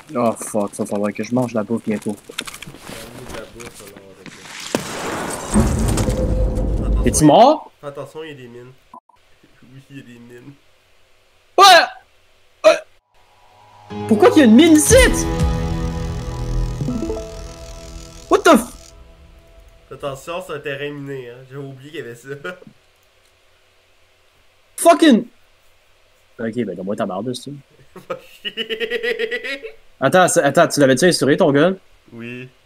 Oh fuck, ça va falloir que je mange la bouffe bientôt. De la bouffe, Es-tu mort? Attention, il y a des mines. Oui, il y a des mines. Ouais! Ouais! Pourquoi qu'il y a une mine ici? What the f... Attention, c'est un terrain miné, hein. J'avais oublié qu'il y avait ça. Fucking... Ok, ben donne-moi ta barre dessus. Va chier. Attends, tu l'avais-tu instauré ton gun? Oui.